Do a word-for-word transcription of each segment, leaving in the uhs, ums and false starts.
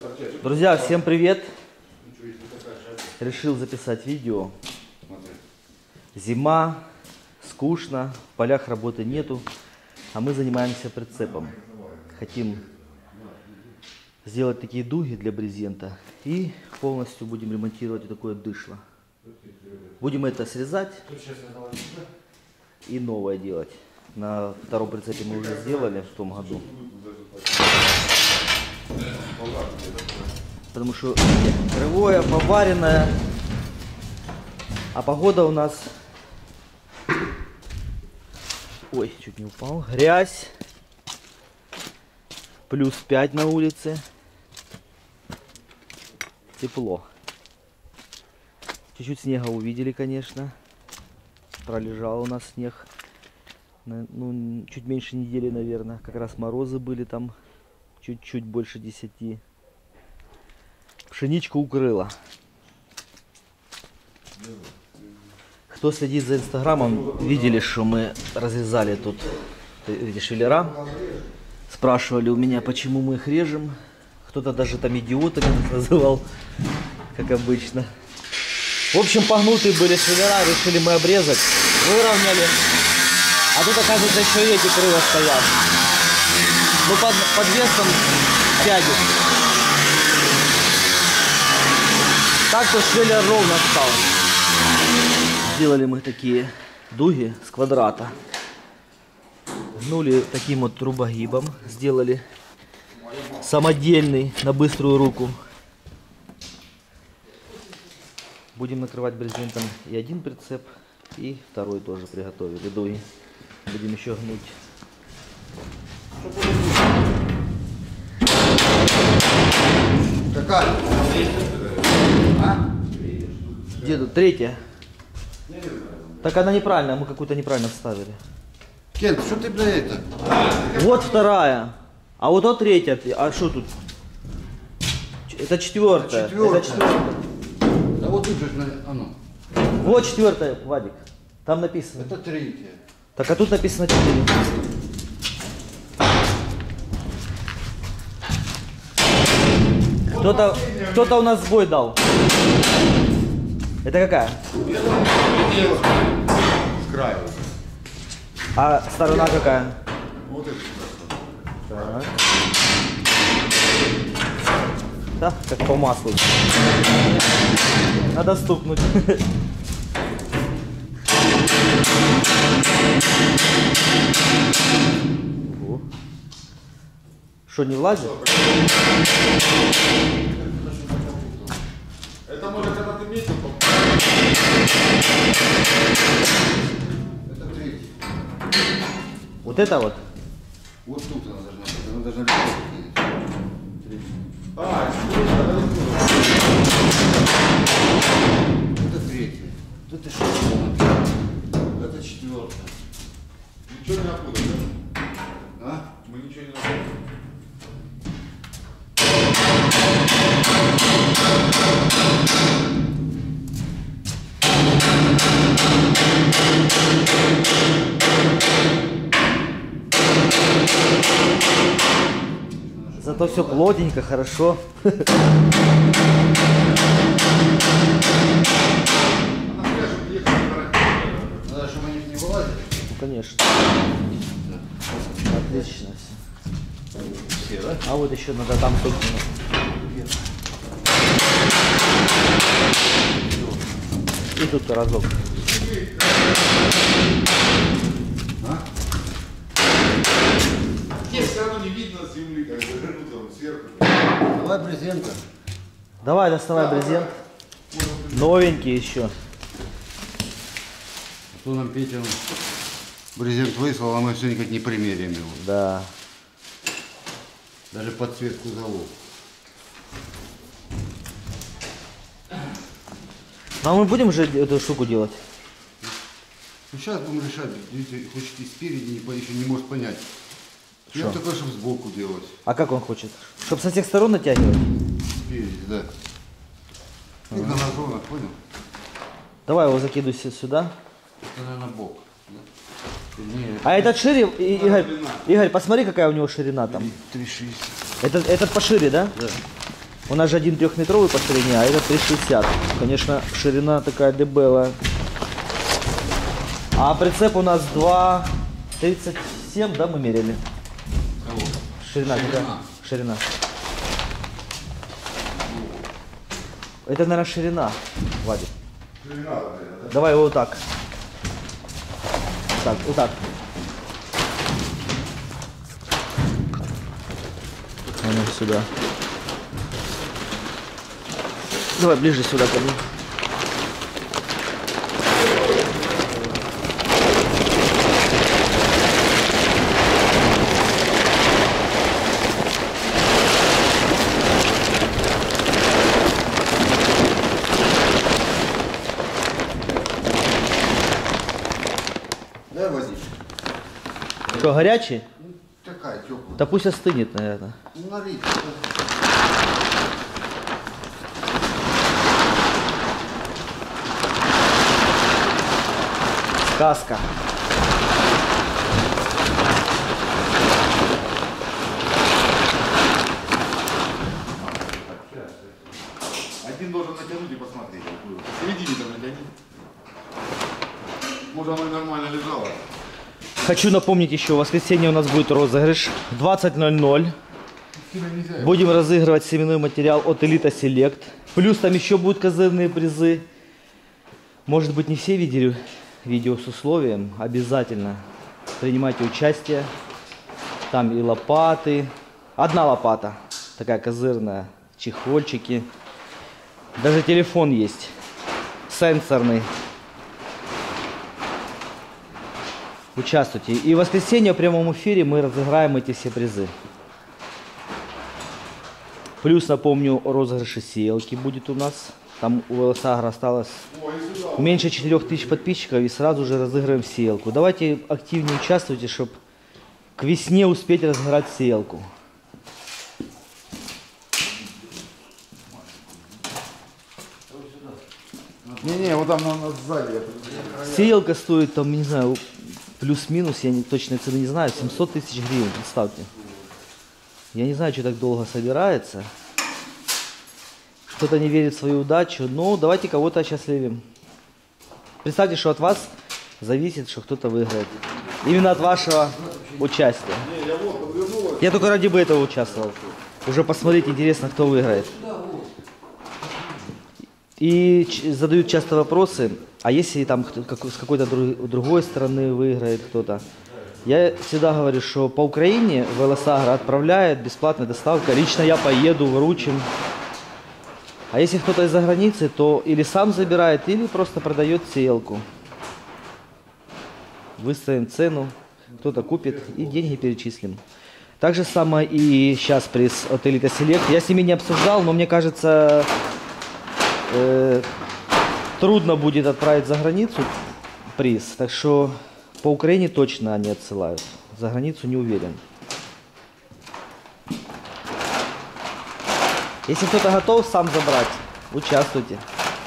Друзья, всем привет! Решил записать видео. Зима, скучно, в полях работы нету, а мы занимаемся прицепом. Хотим сделать такие дуги для брезента и полностью будем ремонтировать вот такое дышло. Будем это срезать и новое делать. На втором прицепе мы уже сделали в том году. Потому что кривое, поваренное. А погода у нас... Ой, чуть не упал. Грязь. Плюс пять на улице. Тепло. Чуть-чуть снега увидели, конечно. Пролежал у нас снег. Ну, чуть меньше недели, наверное. Как раз морозы были там. Чуть-чуть больше десяти. Пшеничку укрыла. Кто следит за инстаграмом, видели, что мы разрезали тут эти швеллера. Спрашивали у меня, почему мы их режем. Кто-то даже там идиотами называл, как обычно. В общем, погнутые были швеллера, решили мы обрезать. Выровняли. А тут, оказывается, еще и эти крылья стоят. Ну, под, под весом тягивают. Так-то швеллер ровно стал. Сделали мы такие дуги с квадрата. Гнули таким вот трубогибом. Сделали самодельный на быструю руку. Будем накрывать брезентом и один прицеп, и второй тоже приготовили дуги. Будем еще гнуть. Какая? А? Где тут? Третья? Так она неправильная, мы какую-то неправильно вставили. Кен, что ты, бля, это? Вот вторая. А вот вот третья. А что тут? Это четвертая. Четвертая. Это четвертая. Да вот тут же, оно. Вот четвертая, Вадик. Там написано. Это третья. Так, а тут написано четыре. Кто-то кто-то у нас сбой дал. Это какая? С краю. А сторона какая? Вот это. Так. Да, как по маслу. Надо стукнуть. Что, не влазит? Это может, когда ты метил, Это третья. Вот это вот? Вот тут она должна быть. Она должна быть. А, Это третья. Это что? Это четвертая. ничего не напутали, да? А? Мы ничего не напутали. Зато все плотненько, хорошо. А на пляже приехали на Надо, чтобы они не вылазили. Ну, конечно. Отлично все. Все, да? А вот еще надо там только... И тут разок. А? Здесь все равно не видно с земли, как бы, ну, там, сверху. Давай брезента. Давай, доставай брезент. Новенький еще. Что нам Петя брезент выслал, а мы все никак не примеряем его. Да. Даже подсветку залов. Ну, а мы будем же эту штуку делать? Ну сейчас будем решать, видите, хочет и спереди, не, по- еще не может понять. Я Что? такой, чтобы сбоку делать. А как он хочет? Чтобы со всех сторон натягивать? Спереди, да. И на газонах, понял? Давай его закидывай се- сюда. Это, наверное, бок. Да? Нет. А этот шире, И- Игорь, Игорь, посмотри, какая у него ширина там. три шестьдесят. Этот, этот пошире, да? Да. У нас же один трехметровый по ширине, а это три шестьдесят. Конечно, ширина такая дебелая. А прицеп у нас два тридцать семь, да, мы мерили? Ширина какая? Ширина. Это, наверное, ширина, Вадик. Ширина, наверное, да? Давай его вот так. Так, вот так. А ну сюда. Давай ближе сюда ко мне. Дай возить. Что, горячий? Такая теплая. Да пусть остынет, наверное. Ну, налить. Сказка. Один должен натянуть и посмотреть. какую. В середине там натяни. Может, оно и нормально лежало. Хочу напомнить еще, в воскресенье у нас будет розыгрыш. В двадцать ноль ноль. Будем разыгрывать семенной материал от Elite Select. Плюс там еще будут козырные призы. Может быть, не все видели видео с условием. Обязательно принимайте участие. Там и лопаты. Одна лопата. Такая козырная. Чехольчики. Даже телефон есть. Сенсорный. Участвуйте. И в воскресенье в прямом эфире мы разыграем эти все призы. Плюс, напомню, розыгрыш сеялки будет у нас. Там у Велосагра осталось меньше четырёх тысяч подписчиков, и сразу же разыграем сеялку. Давайте активнее участвуйте, чтобы к весне успеть разыграть сеялку. Не-не, вот там на, на сзади. Сеялка стоит, там, не знаю, плюс-минус, я не, точной цены не знаю, семьсот тысяч гривен, представьте. Я не знаю, что так долго собирается. Кто-то не верит в свою удачу, но давайте кого-то осчастливим. Представьте, что от вас зависит, что кто-то выиграет. Именно от вашего участия. Я только ради бы этого участвовал. Уже посмотреть, интересно, кто выиграет. И задают часто вопросы, а если там с какой-то другой стороны выиграет кто-то. Я всегда говорю, что по Украине Велосагра отправляет бесплатная доставка. Лично я поеду, вручим. А если кто-то из-за границы, то или сам забирает, или просто продает сеялку. Выставим цену, кто-то купит и деньги перечислим. Так же самое и сейчас приз от Elite Select. Я с ними не обсуждал, но мне кажется, э, трудно будет отправить за границу приз. Так что по Украине точно они отсылают. За границу не уверен. Если кто-то готов сам забрать, участвуйте.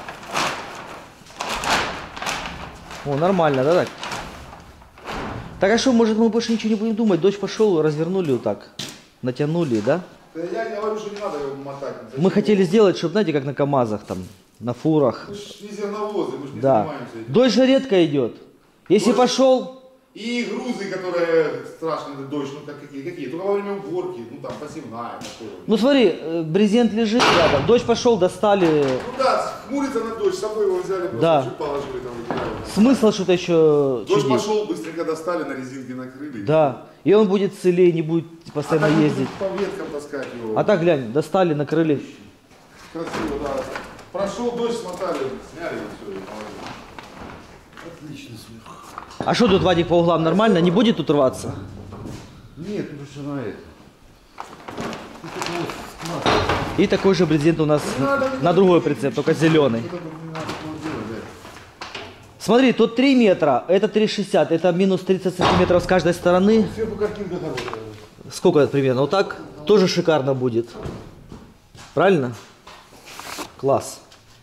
О, нормально, да так? Так а что, может мы больше ничего не будем думать? Дождь пошел, развернули вот так. Натянули, да? Да я не говорю, что не надо его мотать. Зачем? Мы хотели сделать, чтобы, знаете, как на КамАЗах там, на фурах. Мы ж не зерновозы, мы ж не Да. занимаемся этим. Дождь же редко идет. Если Дождь- пошел, И грузы, которые страшный дождь, ну как какие, какие? Только во время уборки, ну там посевная, такое. ну смотри, э, брезент лежит рядом, дождь пошел, достали. Ну да, хмурится на дождь, с собой его взяли, просто Да. чуть положили там. выкидали. Смысл что-то еще Дождь чудить. пошел, быстренько достали, на резинке накрыли. Да. И он будет целее, не будет А постоянно так мы ездить. будем по веткам таскать его. А так глянь, достали, накрыли. Красиво, да. Прошел дождь, смотали, сняли и все, и положили. Отлично сверху. А что тут, Вадик, по углам нормально? Не будет тут рваться? Нет, тут что на это. Тут это вот склад. И такой же брезент у нас на другой прицеп, только зеленый. Это тут не надо было делать, да. Смотри, тут три метра, это три шестьдесят, это минус тридцать сантиметров с каждой стороны. Сверху картинка того. Сколько это примерно? Вот так тоже шикарно будет. Правильно? Класс.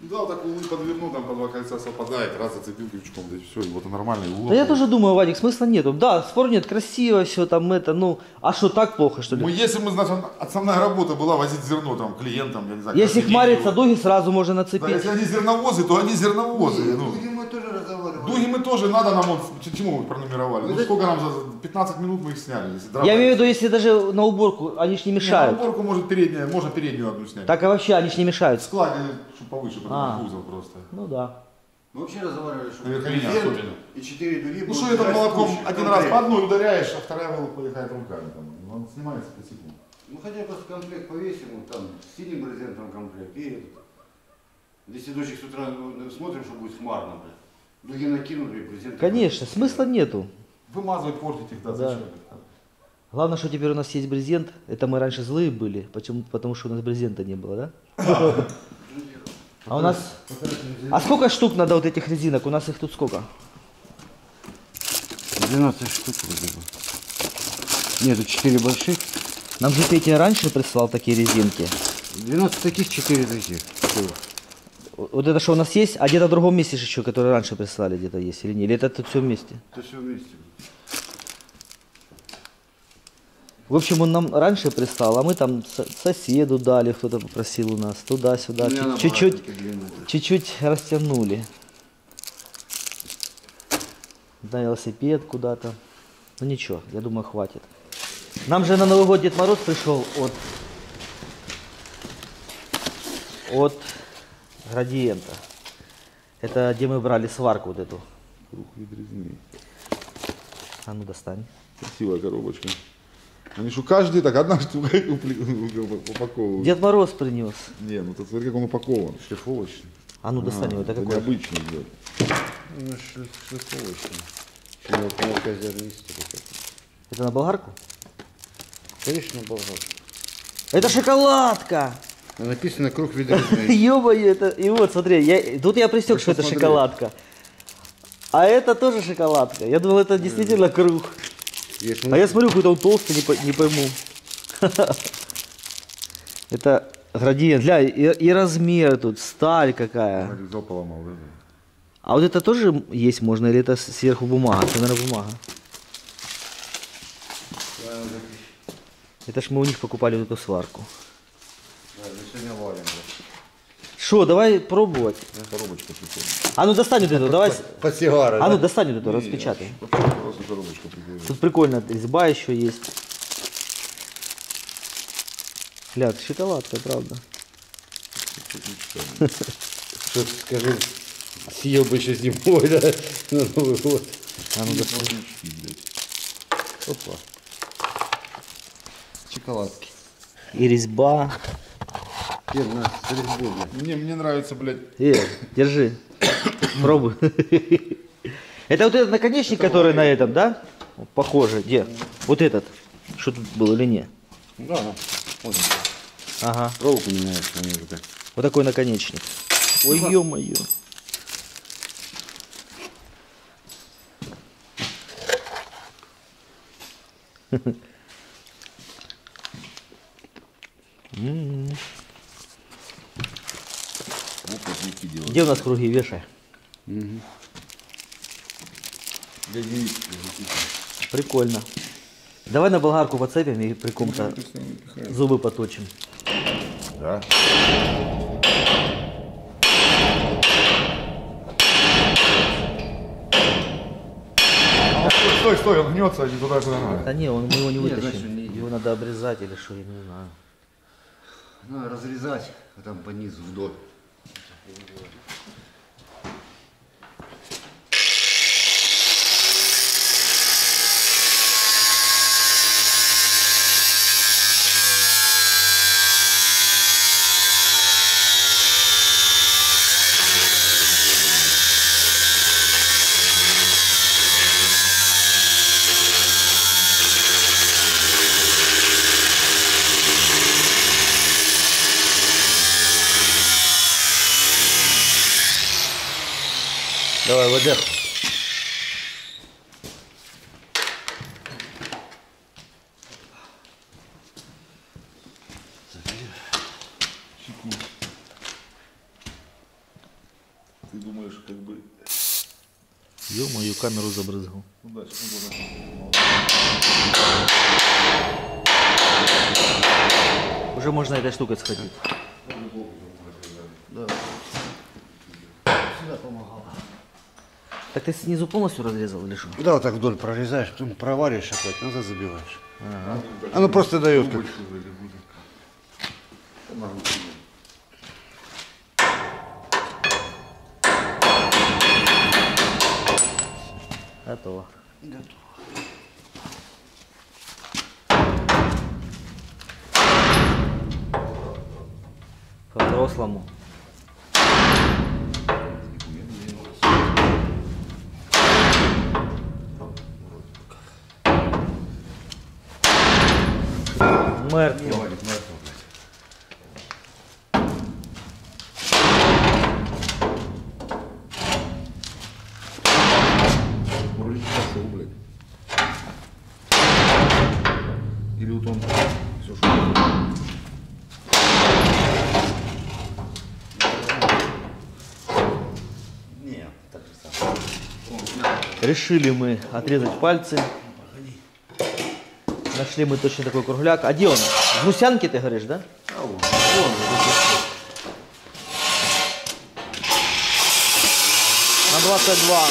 Да, вот так улы подверну, там по два кольца совпадает, раз зацепил крючком, да и все, и вот и нормальный улов. Да я тоже думаю, Вадик, смысла нету. Да, спор нет, красиво все там это, ну, а что, так плохо, что ли? Мы, если мы, значит, основная работа была возить зерно там клиентам, я не знаю. Если каждый день хмарится его. дуги, сразу можно Да, нацепить. если они зерновозы, то они зерновозы. Нет, ну. Дуги мы тоже разговаривали. Дуги мы тоже надо нам, вот, ч- чему мы пронумеровали? Ну, сколько нам за пятнадцать минут мы их сняли? Если дрова- Я имею в виду, если даже на уборку, они ж не Не, на мешают. уборку может передняя, можно переднюю одну снять. Так а вообще они ж не В мешают. складе, чтобы повыше, потому А. что кузов просто. Ну да. Мы вообще разговаривали, что Наверное, меня брезент особенно. и четыре дуги. Ну будут что это лежать молотком в куче, один комплект. раз по одной ударяешь, а вторая волок поехает руками. Там. Он снимается по секунду. Ну хотя просто комплект повесим, вот там с синим брезентом комплект и этот. Если дочек с утра ну, смотрим, что будет хмарно, блядь. Дуги накинули, брезент. Конечно, смысла нету. Вымазывать, портить их, да, Да. зачем? Главное, что теперь у нас есть брезент. Это мы раньше злые были, почему? Потому что у нас брезента не было, да? А у нас... А сколько штук надо вот этих резинок? У нас их тут сколько? двенадцать штук вроде бы. Нет, тут четыре больших. Нам же Петя раньше прислал такие резинки. двенадцать таких, четыре таких. Всё. Вот это что у нас есть, а где-то в другом месте же еще, которые раньше прислали, где-то есть или нет? Или это тут все вместе? Это все вместе. В общем, он нам раньше прислал, а мы там со- соседу дали, кто-то попросил у нас, туда-сюда, У меня чуть- она чуть-чуть, багажники длинные. чуть-чуть растянули. На велосипед куда-то. Ну ничего, я думаю, хватит. Нам же на Новый год Дед Мороз пришел от, от Градиента. Это где мы брали сварку вот эту. Круг відрізний. А ну достань. Красивая коробочка. Они что, каждый так одна штука упаковывают. Дед Мороз принес. Не, ну ты смотри, как он упакован. Шлифовочный. А ну достань его, это это какой? необычный идет. Ну, шлифовочный. Мелкозернистый. Это на болгарку? Конечно, болгар. Это шоколадка! А написано круг відрізний. Ё-моё, это... И вот, смотри, я... тут я пресек, что это посмотри. шоколадка. А это тоже шоколадка. Я думал, это действительно круг. А я смотрю, какой-то он толстый, не, по- не пойму. Это градиент. Гля, и, и размер тут, сталь какая. Нарезал, поломал, да? А вот это тоже есть можно, или это с- сверху бумага? Это, наверное, бумага. Это ж мы у них покупали вот эту сварку. Сегодня варим. Что, давай пробовать. Коробочка прикольная. А ну достань вот эту, давай. с- Под сигары, А ну да? достань вот эту, распечатай. Просто коробочка прикольная. Тут прикольно, резьба еще есть. Гля, это шоколадка, правда. Что ты скажи, съел бы еще зимой, да, на Новый год. А ну достань. Отличный, блядь. Опа. Шоколадки. И резьба. Теперь на с резьбой, блядь. Мне, мне нравится, блядь, Э, держи. Пробуй. Это вот этот наконечник, который на этом, да? Похоже, где? Вот этот. Что тут было или нет? Да, да. Вот он. Ага. Проволоку меняешь, они уже так. Вот такой наконечник. Ой, ё-моё. М. вот такие делают. Где у нас круги, вешай. Угу. Для девиц. Прикольно. Давай на болгарку подцепим и при ком-то зубы поточим. Да. А, стой, стой, стой, он гнется не туда, куда надо. Да не, он, мы его не Нет, вытащим. значит, не идет. Его надо обрезать или что, я не знаю. Надо разрезать, а там по низу вдоль. Давай, ВД. Ты думаешь, как бы... Ё-моё, камеру забрызгал. Ну, дальше, ну, Уже можно этой штукой сходить. Да. Всегда помогало. Так ты снизу полностью разрезал или что? Да, вот так вдоль прорезаешь, потом провариваешь опять, назад забиваешь. Ага. Оно просто дает как... Готово. Готово. По-взрослому. Мертво. Не валит, мертво, блядь. Вроде пошел, блядь. Или вот он все, что... Не, так же самое. Решили мы отрезать пальцы. Нашли мы точно такой кругляк. А где он? В гусянке ты говоришь, да? А вон, вон, На двадцать два.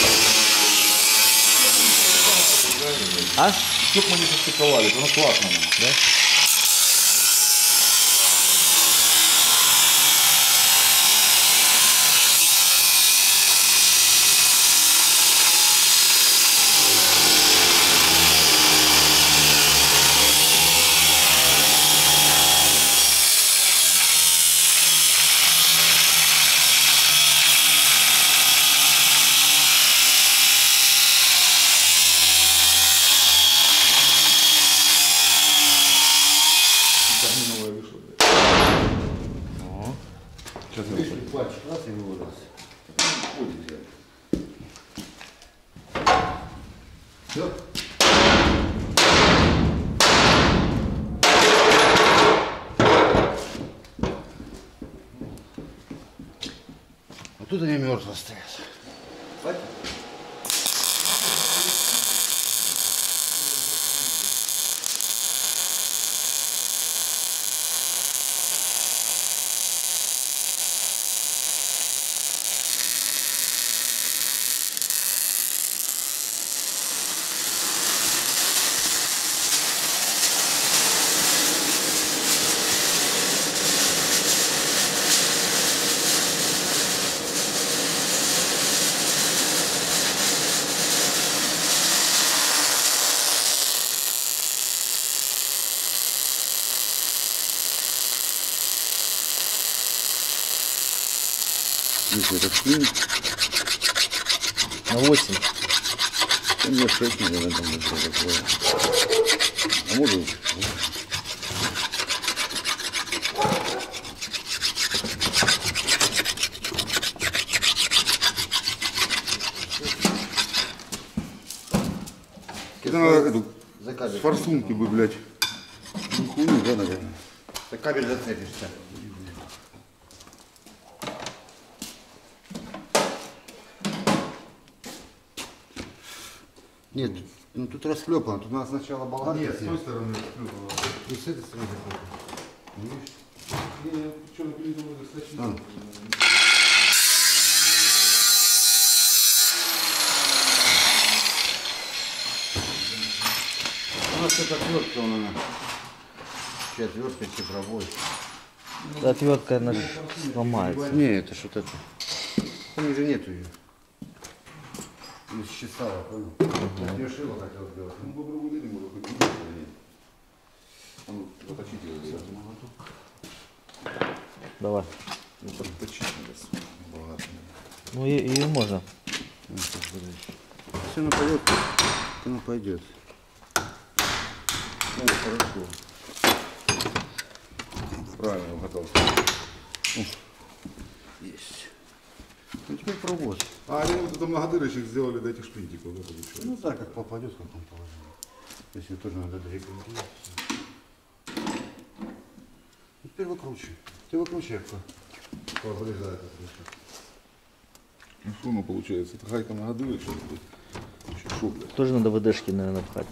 А? Чтоб мы не состыковались, оно классно. Да? Новое вышло, блядь. Сейчас я пальчик раз и выводился. Все? Вот тут они мертвые стоят. Хватит? Если это клин, На восемь. то мне шесть, наверное, там уже такое. А может, Это надо эту за кабель. форсунки бы, блядь. Ну, хуйню, да, наверное. За кабель зацепишься. Нет, ну тут расклепано, тут надо сначала болгарку Нет, с снять. той стороны расклеивала. И с этой стороны. Видишь? Не, что, на передовой достаточно. А. У нас это отвертка, он она. Че отвертка, че пробой. Отвертка она ж сломается. Не, это что-то это. Там же нету ее. Не счесала, понял? Я шила хотел сделать. Ну, попробуй, не могу, хоть не нет. А ну, заточите его, да. Давай. Ну, так точить надо. Богато. Ну и, ее можно. Если она пойдет, то она пойдет. Ну, хорошо. Правильно угадал. Есть. Ну теперь пробовать. А они вот это многодырочек сделали до этих шпинтиков, да, получается? Ну так, как попадет, как он положил. Если тоже надо дорекомендовать. Теперь выкручивай. Ты выкручивай, как пообрезает это. Ну что оно получается? Это гайка нагадует, что ли? Еще шо, блядь. Тоже надо ВДшки, наверное, пхать.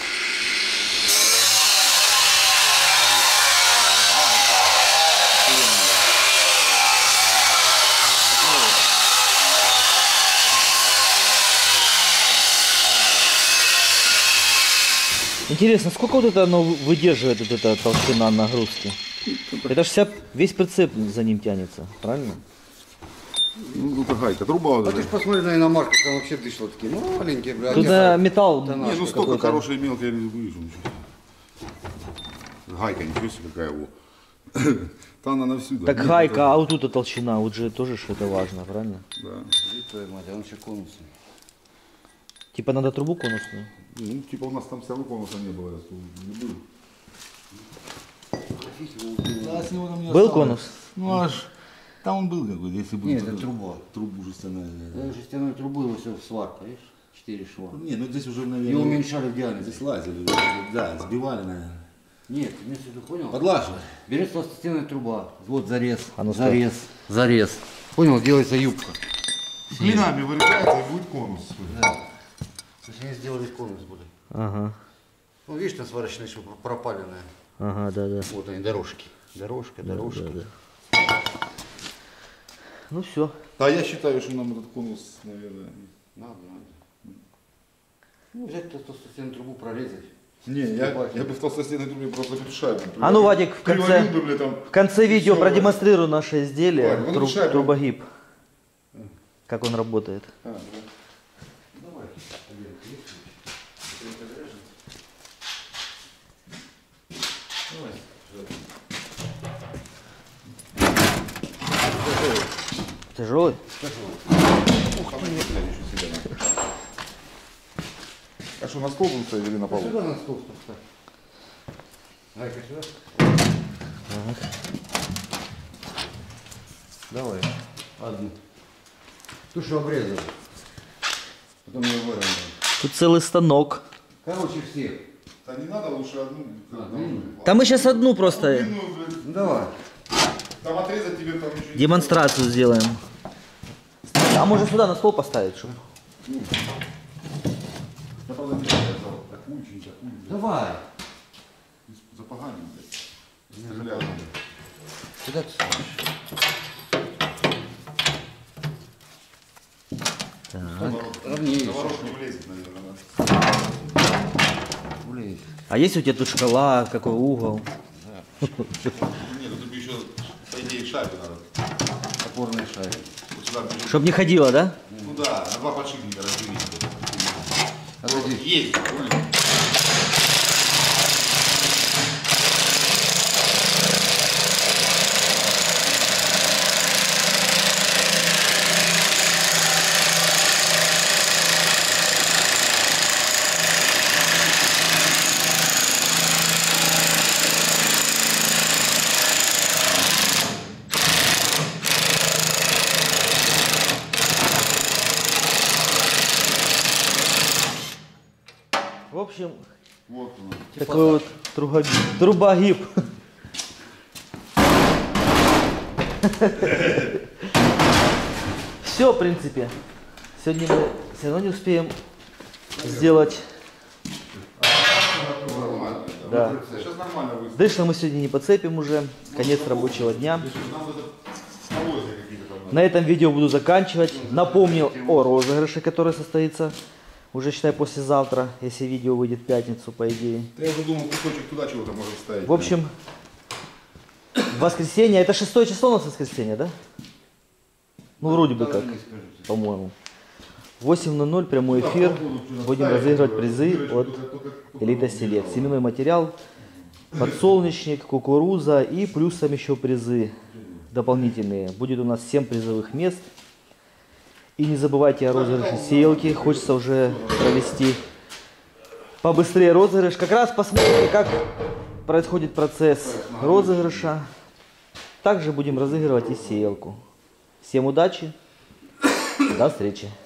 Интересно, сколько вот это оно выдерживает, вот эта толщина нагрузки? Это же вся, весь прицеп за ним тянется, правильно? Ну, это гайка, труба вот А ты эта. ж посмотри на иномарку, там вообще дышло такие маленькие, блядь. Тут э, металл. Да, Не, ну столько какой-то. хорошей мелкой я не вижу. Ничего себе. Гайка, ничего себе какая его. Там она навсюду. Так Нет, гайка, это- а вот тут толщина, вот же тоже ж это важно, правильно? Да. Твою мать, а он еще конусный. Типа надо трубу конусную. Ну, типа у нас там все равно конуса не было, я тут не был. Да, с него там не Был осталось. конус? Ну аж, там он был какой-то, если бы... Нет, вот это эту труба. Трубу жестяную. Да, жестяную трубу его все сварка, видишь? Четыре шва. Не, ну здесь уже, И наверное... уменьшали в диаметре. Здесь лазили, да, сбивали, наверное. Нет, имеешь в виду, понял? Подлаживали. Берется толстостенная труба, вот зарез, А ну зарез, зарез. Понял, делается юбка. Клинами вырезается и будет конус. Да. То есть они сделали конус были. Ага, Ну, видишь, там сварочные швы пропаленные. ага, да, да. Вот они, дорожки. Дорожка, дорожка. Да, да. Ну все. Да, я считаю, что нам этот конус, наверное... Надо, надо. Ну, взять толстостенную трубу, прорезать. Не, я, я бы в толстостенной трубе просто петушаю. А ну, Вадик, в конце, Бы, бля, там, в конце видео всё. продемонстрирую наше изделие, Вадик, ну, труб- решай, трубогиб. Как он работает. А, да. Давай. Тяжелый? Ух ты, нет, еще себя надо. А что, на стол будут ставить или на полу? Сюда на стол поставь. Ай-ка сюда. Давай. Одну. Тушу обрезали. Потом ее выровняли. Тут целый станок. Короче, всех. Да не надо, лучше одну. А, одну. длинную. Там мы сейчас одну просто Длинную, блядь. Ну, давай. Там отрезать тебе там ничего не демонстрацию сделаем. А может сюда на стол поставить, чтобы? Да, правда, не знаю, такую, не такую. блядь. Давай. Запоганим, блядь. Стреляют. Куда ты ставишь? Ровнее. Наворот не влезет, наверное. Влезет. А есть у тебя тут шкала, какой угол? Нет, ну тут еще, по идее, шайбы надо. Опорные шаги. Вот сюда бежит. Чтоб не ходило, да? Ну да, на два подшипника разделить. Отойди. Есть, понял? В общем, Вот он. такой вот трубогиб. Трубогиб. Все, в принципе. Сегодня мы все равно не успеем сделать. Нормально. Да. Сейчас нормально выставить. Дышло мы сегодня не подцепим уже. Конец рабочего дня. Нам это полозья какие-то там надо. На этом видео буду заканчивать. Напомню о розыгрыше, который состоится уже, считай, послезавтра, если видео выйдет в пятницу, по идее. Да я уже думал, кусочек туда чего-то можно вставить. В общем, в воскресенье, это шестое число у нас воскресенье, да? Ну, вроде бы как, по-моему. В восемь ноль ноль прямой эфир. Будем разыгрывать призы от Элита Селект. Семенной материал, подсолнечник, кукуруза и плюсом еще призы дополнительные. Будет у нас семь призовых мест. И не забывайте о розыгрыше сеялки. Хочется уже провести побыстрее розыгрыш. Как раз посмотрим, как происходит процесс розыгрыша. Также будем разыгрывать и сеялку. Всем удачи. До встречи.